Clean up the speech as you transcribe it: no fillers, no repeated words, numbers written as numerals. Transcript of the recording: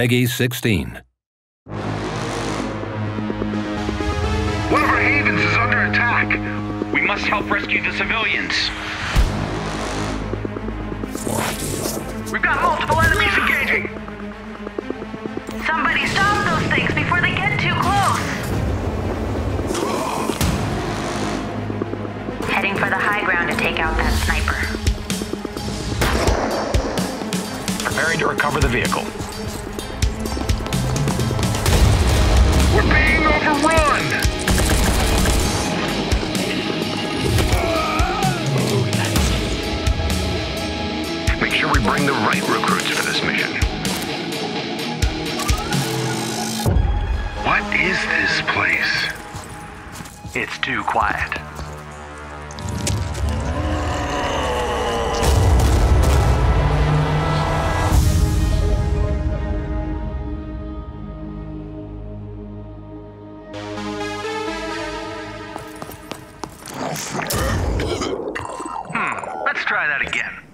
Peggy 16. One of our havens is under attack. We must help rescue the civilians. We've got multiple enemies engaging. Somebody stop those things before they get too close. Heading for the high ground to take out that sniper. Preparing to recover the vehicle. We're being overrun. Make sure we bring the right recruits for this mission. What is this place? It's too quiet. Let's try that again.